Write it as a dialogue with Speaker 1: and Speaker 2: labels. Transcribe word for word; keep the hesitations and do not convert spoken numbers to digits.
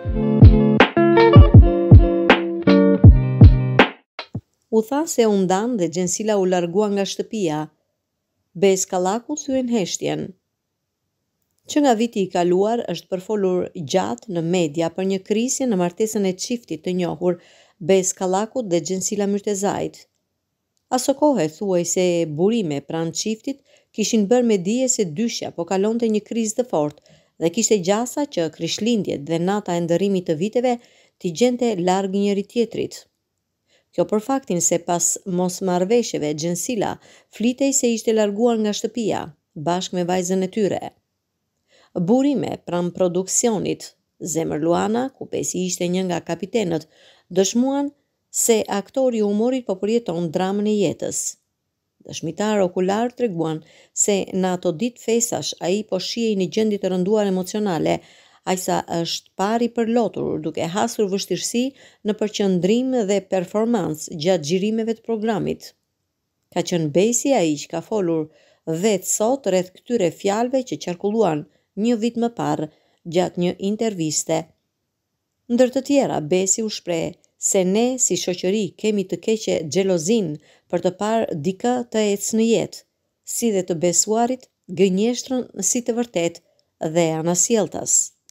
Speaker 1: U tha se u ndan dhe Gjensila u largua nga shtëpia. Bes Kallaku thyen heshtjen. Që nga viti i kaluar është përfolur gjatë në media për një krisje në martesën e çiftit të njohur Bes Kallakut dhe Gjensila Myrtezait. Aso kohe thuaj se burime pranë çiftit kishin bërë me dije se dyshja po kalonte një krizë të fortë dhe kishte gjasa që Krishtlindjet dhe nata e ndërrimit të viteve t'i gjente larg njëri tjetrit. Kjo për faktin se pas mosmarrveshjeve Gjensila flitej se ishte larguar nga shtëpia bashkë me vajzën e tyre. Burime pranë produksionit Zemër Luana, ku Besi ishte një nga kapitenët, dëshmuan se aktori i humorit po përjeton dramën e jetës. Dëshmitar okular treguan se në ato ditë fesash ai po shihej në gjendje të rënduar emocionale, ajsa është pari përlotur duke hasur vështirësi në përqendrim dhe performancë gjatë xhirimeve të programit. Ka qenë Besi ai që ka folur vetë sot rreth këtyre fjalëve që qarkulluan një vit më parë gjatë një interviste. Ndër të tjera, Besi u shpreh se ne si shoqëri kemi të keqe xhelozin për të parë dikë të ecë në jetë, si dhe të besuarit gënjeshtrën si të vërtet dhe anasjelltas.